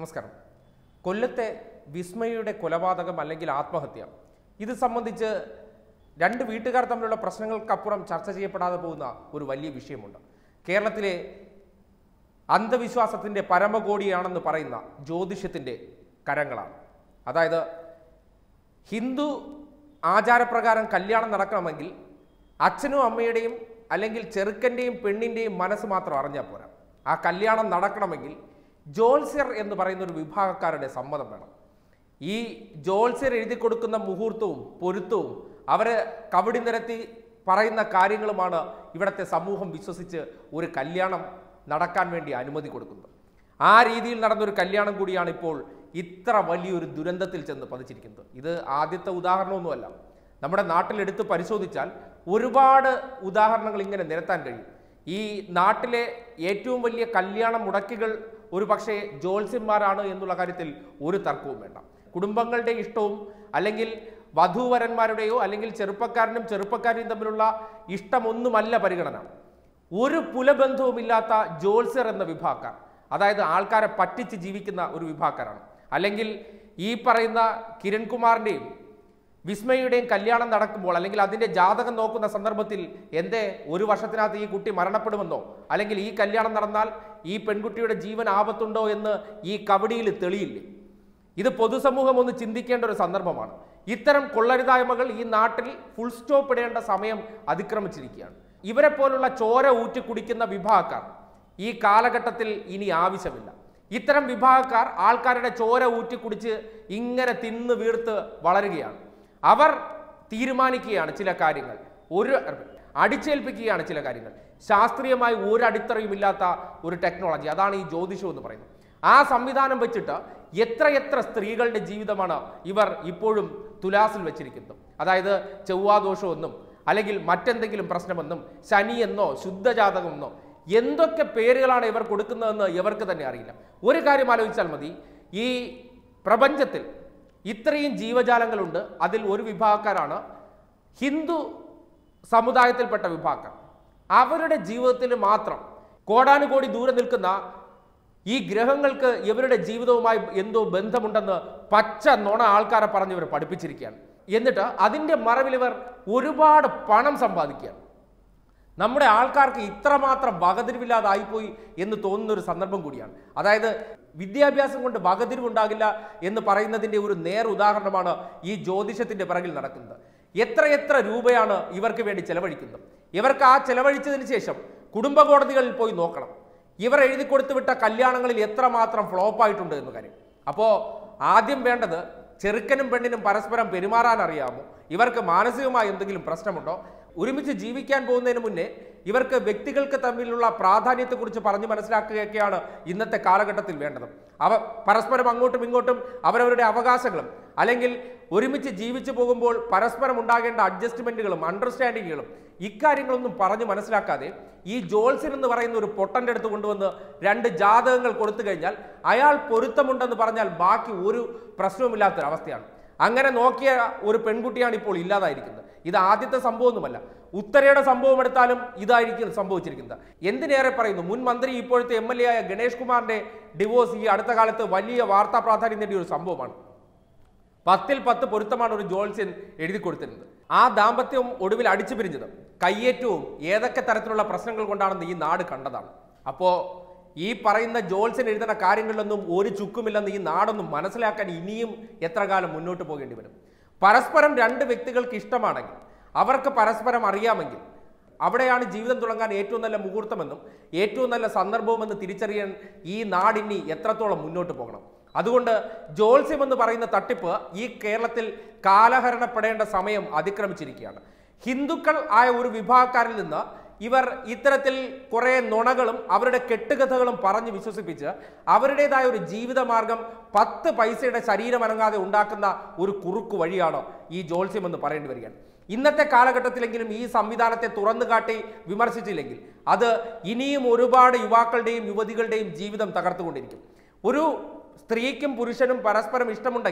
നമസ്കാരം. കൊല്ലത്തെ വിസ്മയുടെ കൊലപാതകം അല്ലെങ്കിൽ ആത്മഹത്യ ഇത് സംബന്ധിച്ച് രണ്ട് വീട്ടുകാർ തമ്മിലുള്ള പ്രശ്നങ്ങൾക്കപ്പുറം ചർച്ച ചെയ്യപ്പെടാതെ പോകുന്ന ഒരു വലിയ വിഷയമുണ്ട്. കേരളത്തിലെ അന്ധവിശ്വാസത്തിൻ്റെ പരമകോടിയാണെന്ന് പറയുന്ന ജ്യോതിഷത്തിൻ്റെ കരങ്ങളാണ്. അതായത് ഹിന്ദു ആചാരപ്രകാരം കല്യാണം നടക്കണമെങ്കിൽ അച്ഛനും അമ്മയുടെയും അല്ലെങ്കിൽ ചെറുക്കൻ്റെയും പെണ്ണിൻ്റെയും മനസ്സ് മാത്രം അറിഞ്ഞാൽ പോരാ. ആ കല്യാണം നടക്കണമെങ്കിൽ ജോത്സ്യർ എന്ന് പറയുന്ന ഒരു വിഭാഗക്കാരുടെ സമ്മതം വേണം. ഈ ജോത്സ്യർ എഴുതി കൊടുക്കുന്ന മുഹൂർത്തവും പൊരുത്തവും അവരെ കവടി നിരത്തി പറയുന്ന കാര്യങ്ങളുമാണ് ഇവിടുത്തെ സമൂഹം വിശ്വസിച്ച് ഒരു കല്യാണം നടക്കാൻ വേണ്ടി അനുമതി കൊടുക്കുന്നത്. ആ രീതിയിൽ നടന്നൊരു കല്യാണം കൂടിയാണ് ഇപ്പോൾ ഇത്ര വലിയൊരു ദുരന്തത്തിൽ ചെന്ന് പതിച്ചിരിക്കുന്നത്. ഇത് ആദ്യത്തെ ഉദാഹരണമൊന്നുമല്ല. നമ്മുടെ നാട്ടിലെടുത്ത് പരിശോധിച്ചാൽ ഒരുപാട് ഉദാഹരണങ്ങൾ ഇങ്ങനെ നിരത്താൻ കഴിയും. ഈ നാട്ടിലെ ഏറ്റവും വലിയ കല്യാണ മുടക്കികൾ ഒരു പക്ഷേ ജ്യോത്സ്യന്മാരാണ് എന്നുള്ള കാര്യത്തിൽ ഒരു തർക്കവും വേണ്ട. കുടുംബങ്ങളുടെ ഇഷ്ടവും അല്ലെങ്കിൽ വധൂവരന്മാരുടെയോ അല്ലെങ്കിൽ ചെറുപ്പക്കാരനും ചെറുപ്പക്കാരിയും തമ്മിലുള്ള ഇഷ്ടമൊന്നുമല്ല പരിഗണന. ഒരു പുലബന്ധവുമില്ലാത്ത ജ്യോത്സ്യർ എന്ന വിഭാഗക്കാർ, അതായത് ആൾക്കാരെ പറ്റിച്ച് ജീവിക്കുന്ന ഒരു വിഭാഗക്കാരാണ്. അല്ലെങ്കിൽ ഈ പറയുന്ന കിരൺകുമാറിൻ്റെയും വിസ്മയുടെയും കല്യാണം നടക്കുമ്പോൾ അല്ലെങ്കിൽ അതിൻ്റെ ജാതകം നോക്കുന്ന സന്ദർഭത്തിൽ എന്തേ ഒരു വർഷത്തിനകത്ത് ഈ കുട്ടി മരണപ്പെടുമെന്നോ അല്ലെങ്കിൽ ഈ കല്യാണം നടന്നാൽ ഈ പെൺകുട്ടിയുടെ ജീവൻ ആപത്തുണ്ടോ എന്ന് ഈ കവടിയിൽ തെളിയില്ലേ? ഇത് പൊതുസമൂഹം ഒന്ന് ചിന്തിക്കേണ്ട ഒരു സന്ദർഭമാണ്. ഇത്തരം കൊള്ളരുതായ്മകൾ ഈ നാട്ടിൽ ഫുൾ സ്റ്റോപ്പ് ഇടേണ്ട സമയം അതിക്രമിച്ചിരിക്കുകയാണ്. ഇവരെ പോലുള്ള ചോര ഊറ്റി കുടിക്കുന്ന വിഭാഗക്കാർ ഈ കാലഘട്ടത്തിൽ ഇനി ആവശ്യമില്ല. ഇത്തരം വിഭാഗക്കാർ ആൾക്കാരുടെ ചോര ഊറ്റി കുടിച്ച് ഇങ്ങനെ തിന്ന് വീർത്ത് വളരുകയാണ്. അവർ തീരുമാനിക്കുകയാണ് ചില കാര്യങ്ങൾ, അടിച്ചേൽപ്പിക്കുകയാണ് ചില കാര്യങ്ങൾ. ശാസ്ത്രീയമായി ഒരു അടിത്തറയും ഇല്ലാത്ത ഒരു ടെക്നോളജി, അതാണ് ഈ ജ്യോതിഷം എന്ന് പറയുന്നത്. ആ സംവിധാനം വെച്ചിട്ട് എത്രയെത്ര സ്ത്രീകളുടെ ജീവിതമാണ് ഇവർ ഇപ്പോഴും തുലാസിൽ വെച്ചിരിക്കുന്നത്. അതായത് ചൊവ്വാദോഷമെന്നും അല്ലെങ്കിൽ മറ്റെന്തെങ്കിലും പ്രശ്നമെന്നും ശനി എന്നോ ശുദ്ധജാതകമെന്നോ എന്തൊക്കെ പേരുകളാണ് ഇവർ കൊടുക്കുന്നതെന്ന് ഇവർക്ക് തന്നെ അറിയില്ല. ഒരു കാര്യം ആലോചിച്ചാൽ മതി, ഈ പ്രപഞ്ചത്തിൽ ഇത്രയും ജീവജാലങ്ങളുണ്ട്. അതിൽ ഒരു വിഭാഗക്കാരാണ് ഹിന്ദു സമുദായത്തിൽപ്പെട്ട വിഭാഗക്കാർ. അവരുടെ ജീവിതത്തിൽ മാത്രം കോടാനുകോടി ദൂരെ നിൽക്കുന്ന ഈ ഗ്രഹങ്ങൾക്ക് ഇവരുടെ ജീവിതവുമായി എന്തോ ബന്ധമുണ്ടെന്ന് പച്ച നുണ ആൾക്കാരെ പറഞ്ഞ് ഇവർ പഠിപ്പിച്ചിരിക്കുകയാണ്. എന്നിട്ട് അതിൻ്റെ മറവിൽ ഇവർ ഒരുപാട് പണം സമ്പാദിക്കുകയാണ്. നമ്മുടെ ആൾക്കാർക്ക് ഇത്രമാത്രം വകതിരിവില്ലാതായിപ്പോയി എന്ന് തോന്നുന്നൊരു സന്ദർഭം കൂടിയാണ്. അതായത് വിദ്യാഭ്യാസം കൊണ്ട് വകതിരിവുണ്ടാകില്ല എന്ന് പറയുന്നതിൻ്റെ ഒരു നേർ ഉദാഹരണമാണ് ഈ ജ്യോതിഷത്തിൻ്റെ പിറകിൽ നടക്കുന്നത്. എത്രയെത്ര രൂപയാണ് ഇവർക്ക് വേണ്ടി ചെലവഴിക്കുന്നത്. ഇവർക്ക് ആ ചെലവഴിച്ചതിന് ശേഷം കുടുംബ കോടതികളിൽ പോയി നോക്കണം ഇവർ എഴുതി കൊടുത്തു വിട്ട കല്യാണങ്ങളിൽ എത്രമാത്രം ഫ്ലോപ്പായിട്ടുണ്ട് എന്ന് കാര്യം. അപ്പോൾ ആദ്യം വേണ്ടത് ചെറുക്കനും പെണ്ണിനും പരസ്പരം പെരുമാറാൻ അറിയാമോ, ഇവർക്ക് മാനസികമായി എന്തെങ്കിലും പ്രശ്നമുണ്ടോ, ഒരുമിച്ച് ജീവിക്കാൻ പോകുന്നതിന് മുന്നേ ഇവർക്ക് വ്യക്തികൾക്ക് തമ്മിലുള്ള പ്രാധാന്യത്തെക്കുറിച്ച് പറഞ്ഞ് മനസ്സിലാക്കുകയൊക്കെയാണ് ഇന്നത്തെ കാലഘട്ടത്തിൽ വേണ്ടത്. പരസ്പരം അങ്ങോട്ടും ഇങ്ങോട്ടും അവരവരുടെ അവകാശങ്ങളും അല്ലെങ്കിൽ ഒരുമിച്ച് ജീവിച്ചു പോകുമ്പോൾ പരസ്പരം ഉണ്ടാകേണ്ട അഡ്ജസ്റ്റ്മെൻറ്റുകളും അണ്ടർസ്റ്റാൻഡിങ്ങുകളും ഇക്കാര്യങ്ങളൊന്നും പറഞ്ഞ് മനസ്സിലാക്കാതെ ഈ ജോത്സ്യൻ എന്ന് പറയുന്ന ഒരു പൊട്ടൻ്റെ അടുത്ത് കൊണ്ടുവന്ന് രണ്ട് ജാതകങ്ങൾ കൊടുത്തു കഴിഞ്ഞാൽ അയാൾ പൊരുത്തമുണ്ടെന്ന് പറഞ്ഞാൽ ബാക്കി ഒരു പ്രശ്നവുമില്ലാത്തൊരവസ്ഥയാണ്. അങ്ങനെ നോക്കിയ ഒരു പെൺകുട്ടിയാണ് ഇപ്പോൾ ഇല്ലാതായിരിക്കുന്നത്. ഇത് ആദ്യത്തെ സംഭവമൊന്നുമല്ല. ഉത്തരയുടെ സംഭവം എടുത്താലും ഇതായിരിക്കും സംഭവിച്ചിരിക്കുന്നത്. എന്തിനേറെ പറയുന്നു, മുൻ മന്ത്രി ഇപ്പോഴത്തെ MLA ആയ ഗണേഷ് കുമാറിന്റെ ഡിവോഴ്സ് ഈ അടുത്ത കാലത്ത് വലിയ വാർത്താ പ്രാധാന്യം നേടിയ ഒരു സംഭവമാണ്. 10ൽ 10 പൊരുത്തമാണ് ഒരു ജോത്സ്യൻ എഴുതി കൊടുത്തിരുന്നത്. ആ ദാമ്പത്യം ഒടുവിൽ അടിച്ചു പിരിഞ്ഞത് കയ്യേറ്റവും ഏതൊക്കെ തരത്തിലുള്ള പ്രശ്നങ്ങൾ കൊണ്ടാണെന്ന് ഈ നാട് കണ്ടതാണ്. അപ്പോൾ ഈ പറയുന്ന ജോത്സ്യൻ എഴുതുന്ന കാര്യങ്ങളിലൊന്നും ഒരു ചുക്കുമില്ലെന്ന് ഈ നാടൊന്നും മനസ്സിലാക്കാൻ ഇനിയും എത്ര കാലം മുന്നോട്ട് പോകേണ്ടി വരും. പരസ്പരം രണ്ട് വ്യക്തികൾക്ക് ഇഷ്ടമാണെങ്കിൽ, അവർക്ക് പരസ്പരം അറിയാമെങ്കിൽ അവിടെയാണ് ജീവിതം തുടങ്ങാൻ ഏറ്റവും നല്ല മുഹൂർത്തമെന്നും ഏറ്റവും നല്ല സന്ദർഭവുമെന്ന് തിരിച്ചറിയാൻ ഈ നാടിനി എത്രത്തോളം മുന്നോട്ട് പോകണം. അതുകൊണ്ട് ജോത്സ്യം എന്ന് പറയുന്ന തട്ടിപ്പ് ഈ കേരളത്തിൽ കാലഹരണപ്പെടേണ്ട സമയം അതിക്രമിച്ചിരിക്കുകയാണ്. ഹിന്ദുക്കൾ ആയ ഒരു വിഭാഗക്കാരിൽ നിന്ന് ഇവർ ഇത്തരത്തിൽ കുറേ നുണകളും അവരുടെ കെട്ടുകഥകളും പറഞ്ഞ് വിശ്വസിപ്പിച്ച് അവരുടേതായ ഒരു ജീവിതമാർഗം 10 പൈസയുടെ ശരീരമനങ്ങാതെ ഉണ്ടാക്കുന്ന ഒരു കുറുക്കു വഴിയാണ് ഈ ജോത്സ്യം എന്ന് പറയേണ്ടി വരികയാണ്. ഇന്നത്തെ കാലഘട്ടത്തിലെങ്കിലും ഈ സംവിധാനത്തെ തുറന്നു കാട്ടി വിമർശിച്ചില്ലെങ്കിൽ അത് ഇനിയും ഒരുപാട് യുവാക്കളുടെയും യുവതികളുടെയും ജീവിതം തകർത്തുകൊണ്ടിരിക്കും. ഒരു സ്ത്രീക്കും പുരുഷനും പരസ്പരം ഇഷ്ടമുണ്ടെങ്കിൽ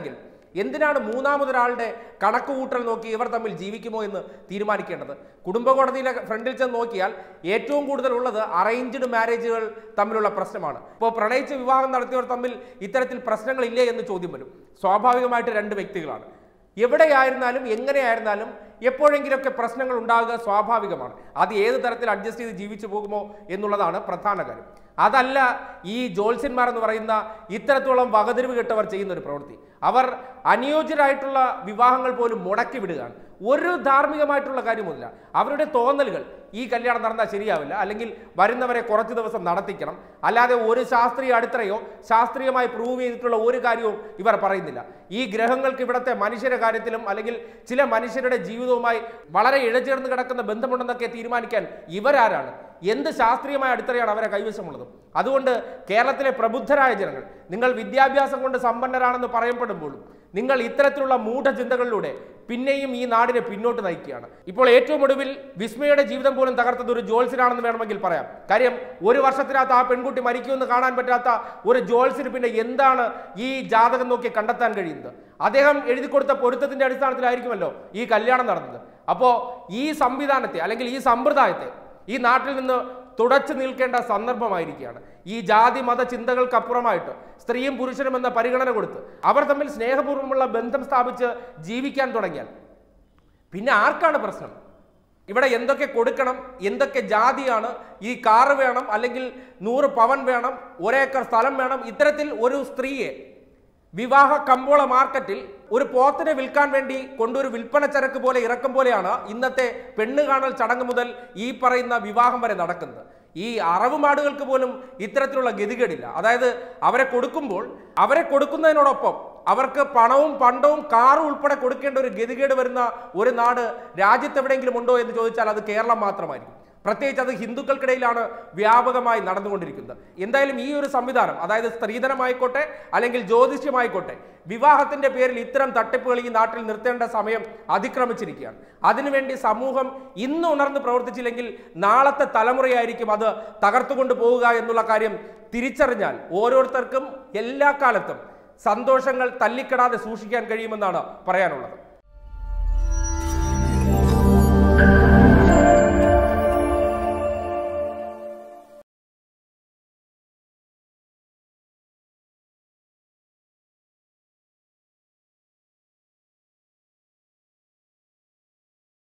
എന്തിനാണ് മൂന്നാമതൊരാളുടെ കണക്കുകൂട്ടൽ നോക്കി ഇവർ തമ്മിൽ ജീവിക്കുമോ എന്ന് തീരുമാനിക്കേണ്ടത്? കുടുംബ കോടതിയിലെ ഫ്രണ്ടിൽ ചെന്ന് നോക്കിയാൽ ഏറ്റവും കൂടുതൽ ഉള്ളത് അറേഞ്ച്ഡ് മാരേജുകൾ തമ്മിലുള്ള പ്രശ്നമാണ്. ഇപ്പോൾ പ്രണയിച്ച് വിവാഹം നടത്തിയവർ തമ്മിൽ ഇത്തരത്തിൽ പ്രശ്നങ്ങളില്ലേ എന്ന് ചോദ്യം വരും. സ്വാഭാവികമായിട്ട് രണ്ട് വ്യക്തികളാണ്. എവിടെയായിരുന്നാലും എങ്ങനെയായിരുന്നാലും എപ്പോഴെങ്കിലുമൊക്കെ പ്രശ്നങ്ങൾ ഉണ്ടാകുക സ്വാഭാവികമാണ്. അത് ഏത് തരത്തിൽ അഡ്ജസ്റ്റ് ചെയ്ത് ജീവിച്ചു പോകുമോ എന്നുള്ളതാണ് പ്രധാന കാര്യം. അതല്ല ഈ ജ്യോത്സ്യന്മാർ എന്ന് പറയുന്ന ഇത്തരത്തോളം വകതിരിവ് കെട്ടവർ ചെയ്യുന്ന ഒരു പ്രവൃത്തി. അവർ അനുയോജ്യരായിട്ടുള്ള വിവാഹങ്ങൾ പോലും മുടക്കി വിടുകയാണ്. ഒരു ധാർമ്മികമായിട്ടുള്ള കാര്യമൊന്നുമില്ല. അവരുടെ തോന്നലുകൾ, ഈ കല്യാണം നടന്നാൽ ശരിയാവില്ല, അല്ലെങ്കിൽ വരുന്നവരെ കുറച്ച് ദിവസം നടത്തിക്കണം, അല്ലാതെ ഒരു ശാസ്ത്രീയ അടിത്തറയോ ശാസ്ത്രീയമായി പ്രൂവ് ചെയ്തിട്ടുള്ള ഒരു കാര്യവും ഇവർ പറയുന്നില്ല. ഈ ഗ്രഹങ്ങൾക്ക് ഇവിടുത്തെ മനുഷ്യരുടെ കാര്യത്തിലും അല്ലെങ്കിൽ ചില മനുഷ്യരുടെ ജീവിതവുമായി വളരെ ഇഴചേർന്ന് കിടക്കുന്ന ബന്ധമുണ്ടെന്നൊക്കെ തീരുമാനിക്കാൻ ഇവരാരാണ്? എന്ത് ശാസ്ത്രീയമായ അടിത്തറയാണ് അവരെ കൈവശമുള്ളത്? അതുകൊണ്ട് കേരളത്തിലെ പ്രബുദ്ധരായ ജനങ്ങൾ, നിങ്ങൾ വിദ്യാഭ്യാസം കൊണ്ട് സമ്പന്നരാണെന്ന് പറയപ്പെടുമ്പോഴും നിങ്ങൾ ഇത്തരത്തിലുള്ള മൂഢചിന്തകളിലൂടെ പിന്നെയും ഈ നാടിനെ പിന്നോട്ട് നയിക്കുകയാണ്. ഇപ്പോൾ ഏറ്റവും ഒടുവിൽ വിസ്മയുടെ ജീവിതം പോലും തകർത്തത് ഒരു ജ്യോത്സ്യനാണെന്ന് വേണമെങ്കിൽ പറയാം. കാര്യം ഒരു വർഷത്തിനകത്ത് ആ പെൺകുട്ടി മരിക്കുമെന്ന് കാണാൻ പറ്റാത്ത ഒരു ജ്യോത്സ്യന് പിന്നെ എന്താണ് ഈ ജാതകം നോക്കി കണ്ടെത്താൻ കഴിയുന്നത്? അദ്ദേഹം എഴുതി കൊടുത്ത പൊരുത്തത്തിന്റെ അടിസ്ഥാനത്തിലായിരിക്കുമല്ലോ ഈ കല്യാണം നടന്നത്. അപ്പോൾ ഈ സംവിധാനത്തെ അല്ലെങ്കിൽ ഈ സമ്പ്രദായത്തെ ഈ നാട്ടിൽ നിന്ന് തുടച്ചു നിൽക്കേണ്ട സന്ദർഭമായിരിക്കുകയാണ്. ഈ ജാതി മത ചിന്തകൾക്കപ്പുറമായിട്ട് സ്ത്രീയും പുരുഷനും എന്ന പരിഗണന കൊടുത്ത് അവർ തമ്മിൽ സ്നേഹപൂർവ്വമുള്ള ബന്ധം സ്ഥാപിച്ച് ജീവിക്കാൻ തുടങ്ങിയാൽ പിന്നെ ആർക്കാണ് പ്രശ്നം? ഇവിടെ എന്തൊക്കെ കൊടുക്കണം, എന്തൊക്കെ ജാതിയാണ്, ഈ കാറ് വേണം, അല്ലെങ്കിൽ 100 പവൻ വേണം, 1 ഏക്കർ സ്ഥലം വേണം, ഇത്തരത്തിൽ ഒരു സ്ത്രീയെ വിവാഹ കമ്പോള മാർക്കറ്റിൽ ഒരു പോത്തിനെ വിൽക്കാൻ വേണ്ടി കൊണ്ടൊരു വിൽപ്പന ചരക്ക് പോലെ ഇറക്കും പോലെയാണ് ഇന്നത്തെ പെണ്ണ് കാണൽ ചടങ്ങ് മുതൽ ഈ പറയുന്ന വിവാഹം വരെ നടക്കുന്നത്. ഈ അറവ് മാടുകൾക്ക് പോലും ഇത്തരത്തിലുള്ള ഗതികേടില്ല. അതായത് അവരെ കൊടുക്കുമ്പോൾ അവരെ കൊടുക്കുന്നതിനോടൊപ്പം അവർക്ക് പണവും പണ്ടവും കാറും ഉൾപ്പെടെ കൊടുക്കേണ്ട ഒരു ഗതികേട് വരുന്ന ഒരു നാട് രാജ്യത്തെവിടെയെങ്കിലും ഉണ്ടോ എന്ന് ചോദിച്ചാൽ അത് കേരളം മാത്രമായിരിക്കും. പ്രത്യേകിച്ച് അത് ഹിന്ദുക്കൾക്കിടയിലാണ് വ്യാപകമായി നടന്നുകൊണ്ടിരിക്കുന്നത്. എന്തായാലും ഈ ഒരു സംവിധാനം, അതായത് സ്ത്രീധനമായിക്കോട്ടെ അല്ലെങ്കിൽ ജ്യോതിഷ്യമായിക്കോട്ടെ, വിവാഹത്തിന്റെ പേരിൽ ഇത്തരം തട്ടിപ്പുകൾ ഈ നാട്ടിൽ നിർത്തേണ്ട സമയം അതിക്രമിച്ചിരിക്കുകയാണ്. അതിനുവേണ്ടി സമൂഹം ഇന്ന് ഉണർന്ന് പ്രവർത്തിച്ചില്ലെങ്കിൽ നാളത്തെ തലമുറയായിരിക്കും അത് തകർത്തുകൊണ്ട് പോവുക എന്നുള്ള കാര്യം തിരിച്ചറിഞ്ഞാൽ ഓരോരുത്തർക്കും എല്ലാ കാലത്തും സന്തോഷങ്ങൾ തല്ലിക്കെടാതെ സൂക്ഷിക്കാൻ കഴിയുമെന്നാണ് പറയാനുള്ളത്.